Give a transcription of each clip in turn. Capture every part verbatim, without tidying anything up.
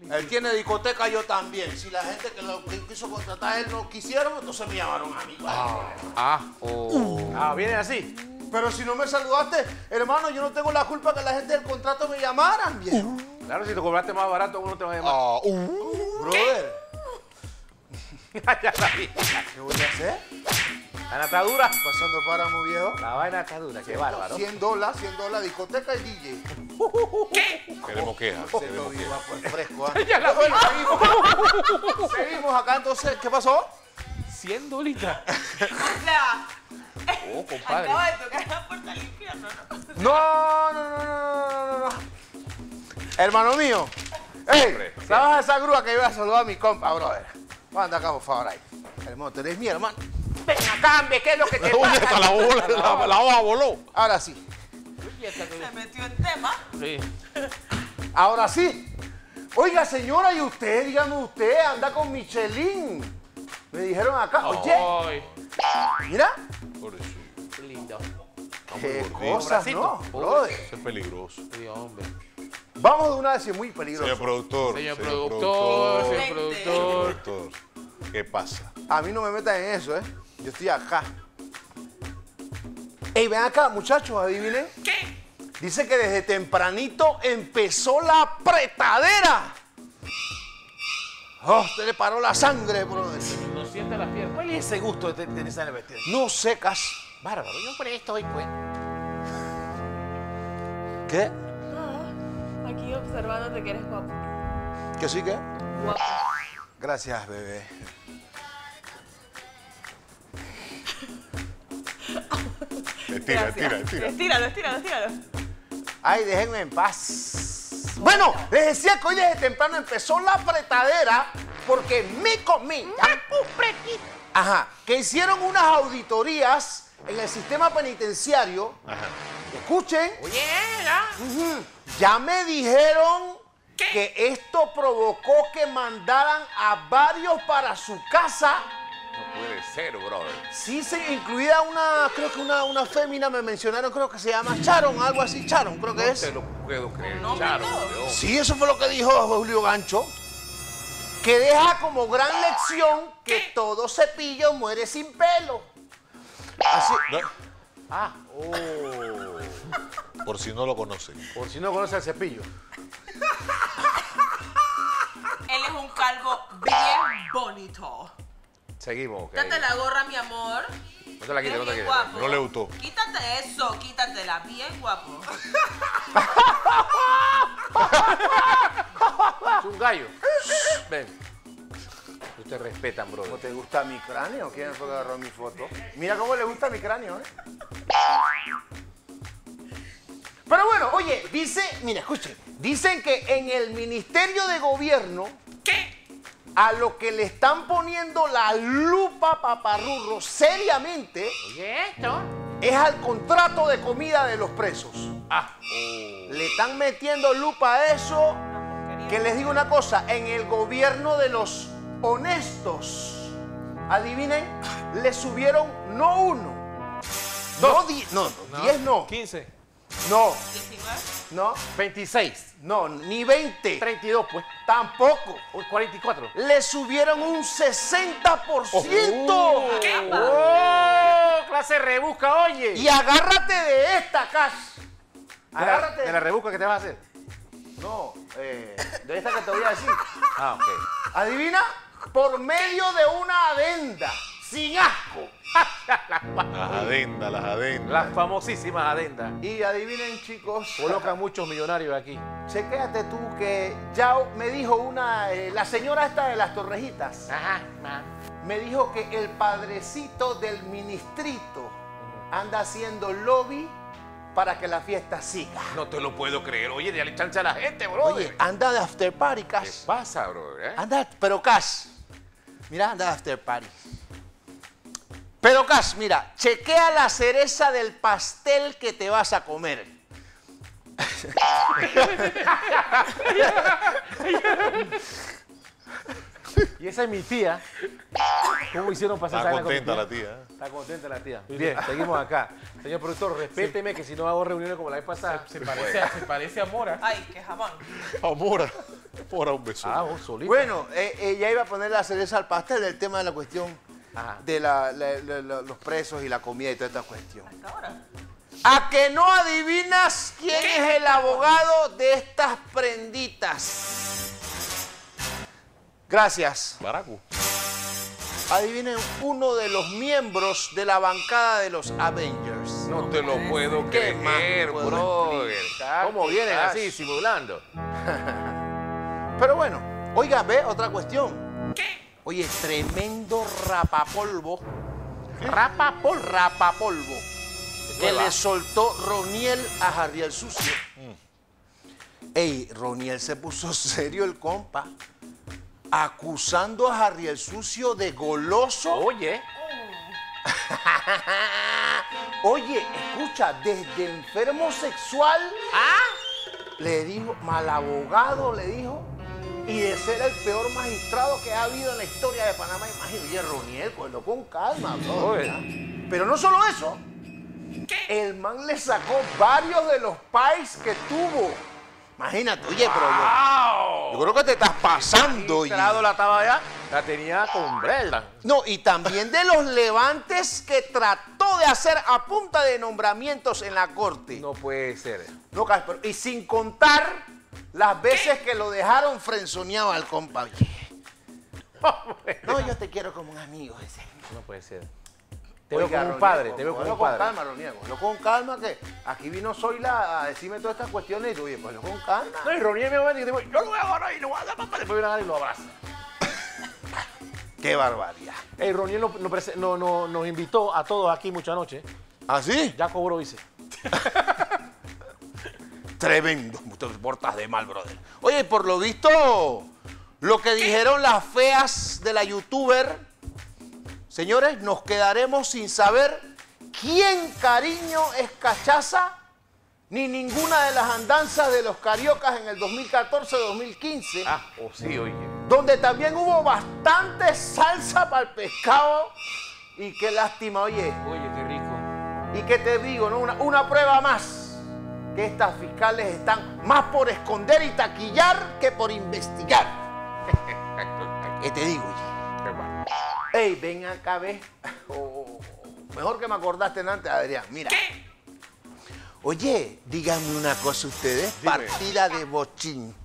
Él tiene discoteca, yo también. Si la gente que lo que quiso contratar a él no quisieron, entonces me llamaron a mí. Ah, ah, oh. uh. ah, vienen así. Pero si no me saludaste, hermano, yo no tengo la culpa que la gente del contrato me llamaran, viejo. Uh. Claro, si te cobraste más barato, uno te va a llamar. Ah, uh. Brother. Ya sabía. ¿Qué voy a hacer? La nata dura. Pasando páramo, viejo. La vaina está dura, qué bárbaro. cien dólares, cien dólares, discoteca y D J. ¿Qué? Queremos quejas. Se lo iba por fresco, ¿eh? Ya la bueno, seguimos. Seguimos acá, entonces, ¿qué pasó? cien dolitas. O sea, Oh, compadre. acaba de tocar la puerta al infierno, ¿no? No, no, no, no, no, no, no. Hermano mío. ¡Ey! ¿Sabes esa grúa que iba a saludar a mi compa, brother? Anda acá, por favor, ahí. Hermano, tú eres mi hermano. Ven acá, hombre, ¿qué es lo que te Oye, pasa? hasta la, bola, la, la hoja voló. Ahora sí. Se metió en tema. Sí. Ahora sí. Oiga, señora, ¿y usted? Dígame usted, anda con Michelin. Me dijeron acá, oye, Ay, mira. Pobrecito. qué lindo. Qué gordito. cosas, ¿no? Brother. Eso es peligroso. Sí, hombre. Vamos de una vez, es muy peligroso. Señor productor. Señor productor, señor Vente. productor. productor. ¿Qué pasa? A mí no me metan en eso, ¿eh? Yo estoy acá. Ey, ven acá, muchachos, adivinen. ¿Qué? Dice que desde tempranito empezó la apretadera. Oh, te le paró la sangre, brother. No siente las piernas. ¿Cuál es ese gusto de tener esa vestido? No secas. Bárbaro, yo por esto hoy, pues. ¿Qué? Ah, aquí observándote que eres guapo. ¿Que sí que? Guapo. Gracias, bebé. Estira, Gracias. estira, estira. Estíralo, estíralo, estíralo. Ay, déjenme en paz. Bueno, les decía que hoy desde temprano empezó la apretadera porque me comí. Ajá, que hicieron unas auditorías en el sistema penitenciario. Ajá. Escuchen, Oye, ¿ya? ujú, ya me dijeron que esto provocó que mandaran a varios para su casa. No puede ser, brother. Sí, se incluida una, creo que una, una fémina me mencionaron, creo que se llama Sharon, algo así, Sharon, creo que No es. te lo puedo creer, No, Charo. no. weón. Sí, eso fue lo que dijo Julio Gancho. Que deja como gran lección que todo cepillo muere sin pelo. Así. No, Ah, oh. Por si no lo conocen. por si no conoce el cepillo. Él es un calvo bien bonito. Seguimos, ok. Quítate la gorra, mi amor. No te la quites, no te Bien quites. guapo. No le gustó. Quítate eso, quítatela. Bien guapo. Es un gallo. Ven. Ustedes respetan, ¿Cómo brother. te gusta mi cráneo? ¿Quién fue que agarró mi foto? Mira cómo le gusta mi cráneo, ¿eh? Pero bueno, oye, dice, mira, escuchen, dicen que en el Ministerio de Gobierno, ¿Qué? a lo que le están poniendo la lupa, paparrurro, seriamente, Oye, esto. es al contrato de comida de los presos. Ah, Le están metiendo lupa a eso. Que les digo una cosa, en el gobierno de los honestos, adivinen, le subieron no uno, no, di- no, no, diez no, quince. no, diecinueve. no, veintiséis. no, ni veinte, treinta y dos, pues. tampoco. Uy, cuarenta y cuatro. Le subieron un sesenta por ciento. ¡Oh! Clase rebusca, oye. Y agárrate de esta, Cash. de, la, Agárrate de la rebusca que te vas a hacer. No, eh, de esta que te voy a decir. Ah, ok. Adivina, por medio de una adenda, sin asco. Las adendas, las adendas. Las famosísimas adendas. Y adivinen, chicos, Colocan muchos millonarios aquí. chequéate tú que ya me dijo una, eh, la señora esta de las Torrejitas, Ajá, ma. me dijo que el padrecito del ministrito anda haciendo lobby para que la fiesta siga. No te lo puedo creer. Oye, dale chance a la gente, bro. Oye, anda de after party, ¿qué Cash. pasa, bro? ¿Eh? Anda, pero Cash, mira, anda de after party. Pero Cash, mira, chequea la cereza del pastel que te vas a comer. Y esa es mi tía. ¿Cómo hicieron pasar Está esa vaina con mi contenta tía? la tía. ¿eh? Está contenta la tía. Bien, seguimos acá. Señor productor, respéteme que si no hago reuniones como la vez pasada. Se parece, a- se parece a Mora. Ay, qué jamón. Amora. Ahora un beso. Ah, vos solito. Bueno, eh, ella iba a poner la cereza al pastel del tema de la cuestión Ajá. de la- la- la- la- los presos y la comida y toda esta cuestión. Hasta ahora. ¿A que no adivinas quién es el abogado de estas prenditas? Gracias. Baracu. Adivinen uno de los miembros de la bancada de los Avengers. No te lo puedo ¿Qué más creer, puedo brother. explicar? ¿Cómo vienen Quizás. así, simulando? Pero bueno, oiga, ve otra cuestión. Oye, tremendo rapapolvo. Rapapolvo. Rapapolvo. Que va? le soltó Roniel a Jarriel Sucio. Ey, Roniel se puso serio el compa. Acusando a Jarriel Sucio de goloso. Oye. Oye, escucha, desde enfermo sexual. Le dijo, mal abogado, le dijo. Y de ser el peor magistrado que ha habido en la historia de Panamá, imagínate. Oye, Roniel, cógelo con calma, bro. Oye. ¿ya? Pero no solo eso. El man le sacó varios de los pais que tuvo. Imagínate, oye, pero yo, yo creo que te estás pasando, oye. Entrado la estaba ya, la tenía con Brenda. No, y también de los levantes que trató de hacer a punta de nombramientos en la corte. No puede ser. No, pero- y sin contar las veces que lo dejaron frenzoneado al compa. Oye. No, yo te quiero como un amigo. Ese. No puede ser. Te veo Oiga, como un Roniel, padre, te veo como cógelo un con padre. calma, Roniel, cógelo con calma, que aquí vino Zoila a decirme todas estas cuestiones y tú, oye, cógelo con calma. No, y Roniel me va a decir, yo lo voy a agarrar y lo voy a dar papá. Después viene a agarrar y lo abraza. Qué barbaridad. Ey, Roniel nos, nos prese- no- no- nos invitó a todos aquí mucha noche. ¿Ah, sí? Ya cobró, dice. Tremendo. Te portas de mal, brother. Oye, por lo visto, lo que dijeron las feas de la youtuber, señores, nos quedaremos sin saber quién cariño es cachaza, ni ninguna de las andanzas de los cariocas en el dos mil catorce dos mil quince, Ah, o sí, oye. donde también hubo bastante salsa para el pescado. Y qué lástima, oye. Oye, qué rico. ¿Y qué te digo? ¿No? Una, una prueba más, que estas fiscales están más por esconder y taquillar que por investigar. ¿Qué te digo, oye? Qué mal. Ey, ven acá, ve. Oh, mejor que me acordaste antes, Adrián. Mira. Oye, díganme una cosa ustedes. Dime. Partida de bochinchosos.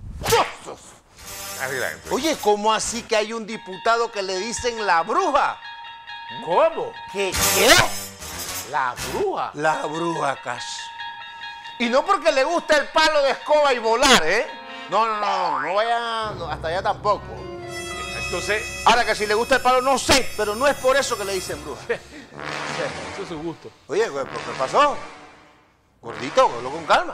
Adelante. Oye, ¿cómo así que hay un diputado que le dicen la bruja? ¿Cómo? ¿Qué qué? La bruja. La bruja, Cash. Y no porque le gusta el palo de escoba y volar, ¿eh? No, no, no, no, no vayan no, hasta allá tampoco. Entonces, Ahora que si le gusta el palo, no sé, pero no es por eso que le dicen bruja. eso es su gusto. Oye, ¿qué qué pasó? Gordito, hablo con calma.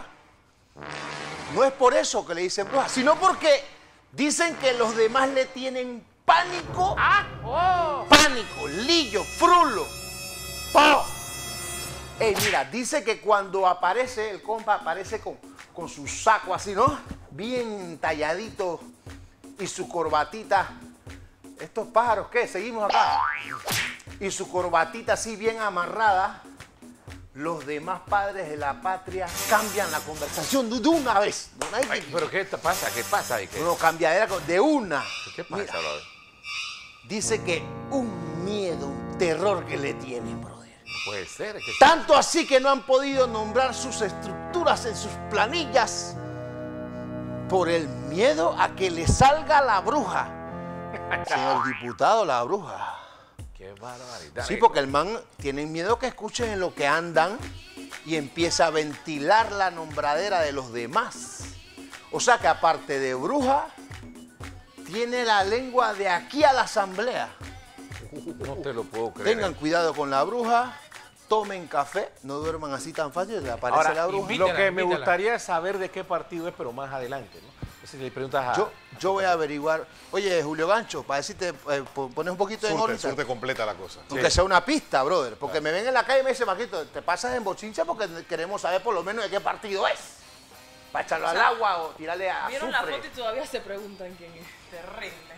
No es por eso que le dicen bruja, sino porque dicen que los demás le tienen pánico. Pánico, lillo, frulo. ¡Pah! Ey, mira, dice que cuando aparece, el compa aparece con, con su saco así, ¿no? Bien talladito y su corbatita. ¿Estos pájaros qué? Seguimos acá. Y su corbatita así bien amarrada. Los demás padres de la patria cambian la conversación de de una vez. De una vez. Ay, ¿pero qué te pasa? ¿Qué pasa? ¿Y qué? No, cambiadera de una. ¿Qué pasa, Mira, brother? dice que un miedo, un terror que le tienen, brother. No puede ser. Que... Tanto así que no han podido nombrar sus estructuras en sus planillas por el miedo a que le salga la bruja. Señor diputado, la bruja. Qué barbaridad. Sí, porque el man tiene miedo que escuchen en lo que andan y empieza a ventilar la nombradera de los demás. O sea que aparte de bruja, tiene la lengua de aquí a la asamblea. No te lo puedo creer. Tengan cuidado con la bruja, tomen café, no duerman así tan fácil, le aparece Ahora, la bruja. lo que me invítala. gustaría es saber de qué partido es, pero más adelante, ¿no? Si le preguntas a... Yo, yo voy a averiguar. Oye, Julio Gancho, para decirte, eh, po- pones un poquito en Surte, órbita. surte completa la cosa. Aunque sea una pista, brother. Porque me ven en la calle y me dicen, Maquito, te pasas en bochincha porque queremos saber por lo menos de qué partido es. Para echarlo O al sea, agua o tirarle a Vieron la azufre. foto y todavía se preguntan quién es. Terrible.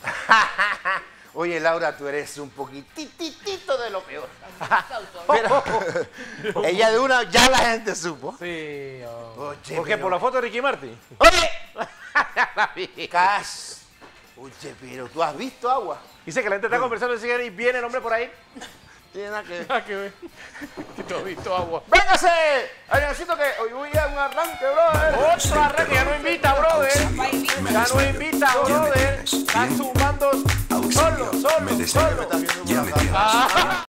Oye, Laura, tú eres un poquititito de lo peor. Cauto. Mira, ella de una, ya la gente supo. Sí. oh. Oye, ¿Por qué? pero- ¿Por la foto de Ricky Martin? Oye, Cash. Oye, pero ¿tú has visto agua? Dice que la gente está conversando y viene el hombre por ahí. Tiene nada que ver. Nada que ver. Que tú has visto agua. ¡Véngase! Ay, necesito que hoy voy a un arranque, brother. Otro arranque, ya no invita, brother. Ya no invita, brother. Está sumando solo, solo, solo. Ya me está viendo por acá.